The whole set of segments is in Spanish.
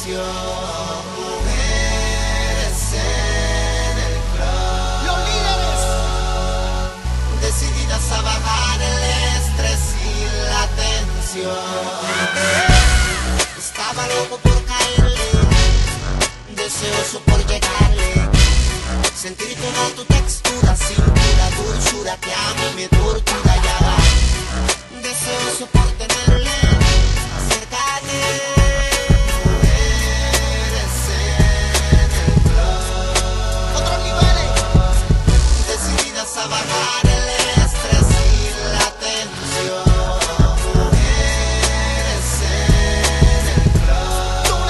atención. Mujeres en el club, los líderes, decididas a bajar el estrés y la tensión. Estaba loco por caerle, deseoso por llegarle, sentir como tu textura, cintura, dulzura que a mí me tortura ya. Deseoso por tenerle, acercarle. Mujeres en el club, otros niveles, decididas a bajar el estrés y la tensión. Mujeres en el club,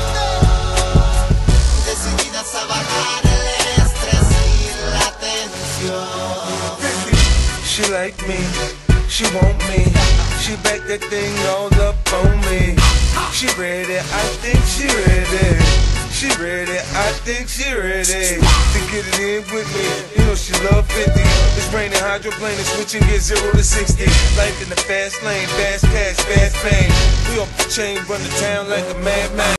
decididas a bajar el estrés y la tensión. She like me, she want me, she back that thing all up on me. She ready, I think she ready. She ready, I think she ready to get it in with me. You know she love 50. It's raining, hydroplane, and switching get 0 to 60. Life in the fast lane, fast cash, fast fame. We off the chain, run the town like a madman.